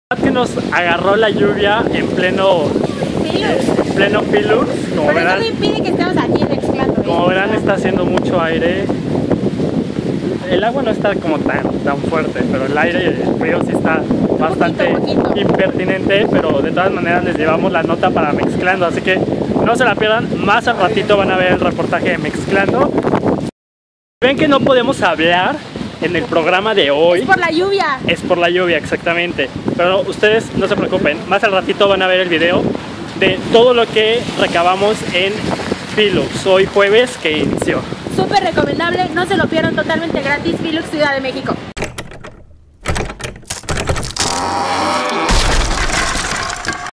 Que nos agarró la lluvia en pleno Philux, como verán. Eso no impide que estemos aquí mezclando. Como verán, está haciendo mucho aire. El agua no está como tan fuerte, pero el aire y el frío sí está bastante impertinente, pero de todas maneras les llevamos la nota para Mezclando, así que no se la pierdan. Más al ratito van a ver el reportaje de Mezclando. Ven que no podemos hablar en el programa de hoy. Es por la lluvia. Es por la lluvia, exactamente. Pero ustedes no se preocupen, más al ratito van a ver el video de todo lo que recabamos en Philux, hoy jueves que inició. Súper recomendable, no se lo pierdan, totalmente gratis, Philux Ciudad de México.